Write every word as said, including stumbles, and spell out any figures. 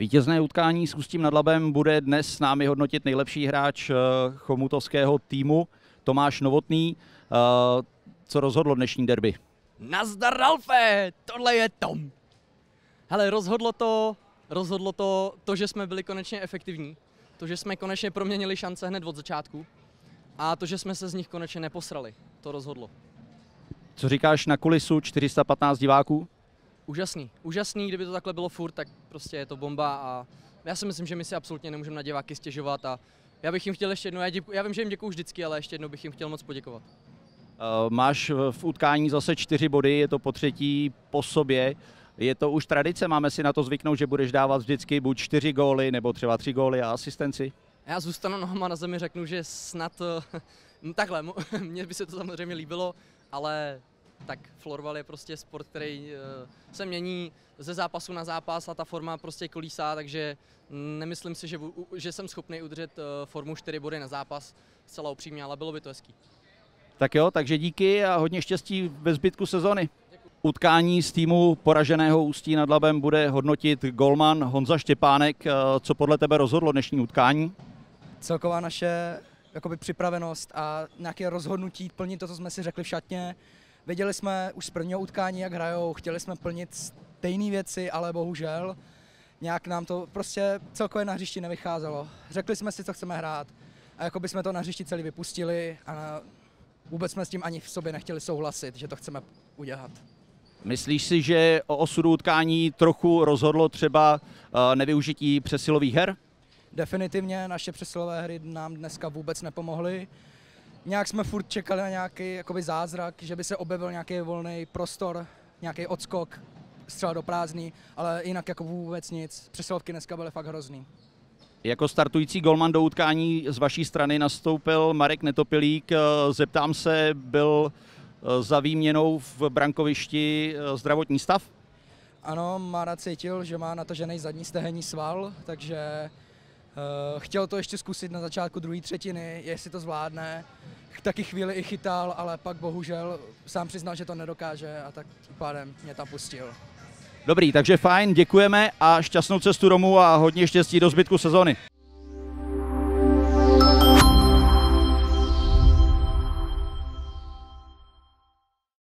Vítězné utkání s Ústím nad Labem bude dnes s námi hodnotit nejlepší hráč chomutovského týmu Tomáš Novotný. Co rozhodlo dnešní derby? Nazdar, Ralfe, tohle je Tom. Hele, rozhodlo to, rozhodlo to, to, že jsme byli konečně efektivní, to, že jsme konečně proměnili šance hned od začátku a to, že jsme se z nich konečně neposrali, to rozhodlo. Co říkáš na kulisu čtyři sta patnáct diváků? Úžasný, úžasný, kdyby to takhle bylo furt, tak prostě je to bomba a já si myslím, že my si absolutně nemůžeme na diváky stěžovat a já bych jim chtěl ještě jednou, já, děku, já vím, že jim děkuju vždycky, ale ještě jednou bych jim chtěl moc poděkovat. Uh, máš v utkání zase čtyři body, je to po třetí po sobě. Je to už tradice, máme si na to zvyknout, že budeš dávat vždycky buď čtyři góly, nebo třeba tři góly a asistenci? Já zůstanu nohama na zemi, řeknu, že snad takhle, mně by se to samozřejmě líbilo, ale tak florbal je prostě sport, který se mění ze zápasu na zápas a ta forma prostě kolísá, takže nemyslím si, že, že jsem schopný udržet formu čtyři body na zápas zcela upřímně, ale bylo by to hezký. Tak jo, takže díky a hodně štěstí ve zbytku sezony. Utkání z týmu poraženého Ústí nad Labem bude hodnotit golman Honza Štěpánek. Co podle tebe rozhodlo dnešní utkání? Celková naše jakoby připravenost a nějaké rozhodnutí plnit to, co jsme si řekli v šatně. Věděli jsme už z prvního utkání, jak hrajou, chtěli jsme plnit stejné věci, ale bohužel nějak nám to prostě celkově na hřišti nevycházelo. Řekli jsme si, co chceme hrát a jako by jsme to na hřišti celý vypustili a vůbec jsme s tím ani v sobě nechtěli souhlasit, že to chceme udělat. Myslíš si, že o osudu utkání trochu rozhodlo třeba nevyužití přesilových her? Definitivně naše přesilové hry nám dneska vůbec nepomohly. Nějak jsme furt čekali na nějaký jakoby zázrak, že by se objevil nějaký volný prostor, nějaký odskok, střela do prázdný, ale jinak jako vůbec nic. Přesilovky dneska byly fakt hrozný. Jako startující golman do utkání z vaší strany nastoupil Marek Netopilík. Zeptám se, byl za výměnou v brankovišti zdravotní stav? Ano, Mára cítil, že má natažený zadní stehenní sval, takže uh, chtěl to ještě zkusit na začátku druhé třetiny, jestli to zvládne. Taky chvíli i chytal, ale pak bohužel sám přiznal, že to nedokáže a tak tím pádem mě tam pustil. Dobrý, takže fajn, děkujeme a šťastnou cestu domů a hodně štěstí do zbytku sezony.